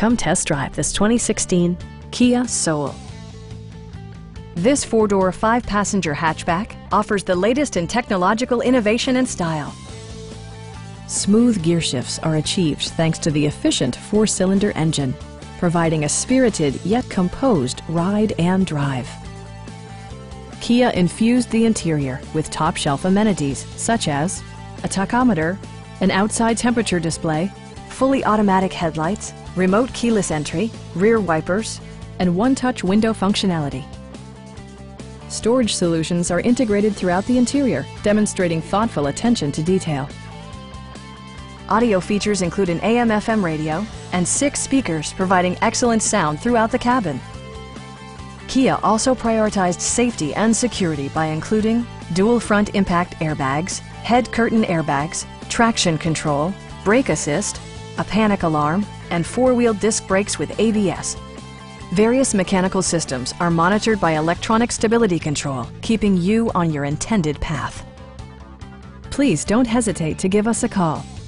Come test drive this 2016 Kia Soul. This four-door, five-passenger hatchback offers the latest in technological innovation and style. Smooth gear shifts are achieved thanks to the efficient four-cylinder engine, providing a spirited yet composed ride and drive. Kia infused the interior with top-shelf amenities such as a tachometer, an outside temperature display, fully automatic headlights, remote keyless entry, rear wipers, and one-touch window functionality. Storage solutions are integrated throughout the interior, demonstrating thoughtful attention to detail. Audio features include an AM/FM radio and 6 speakers providing excellent sound throughout the cabin. Kia also prioritized safety and security by including dual front impact airbags, head curtain airbags, traction control, brake assist, a panic alarm, and 4-wheel disc brakes with ABS. Various mechanical systems are monitored by electronic stability control, keeping you on your intended path. Please don't hesitate to give us a call.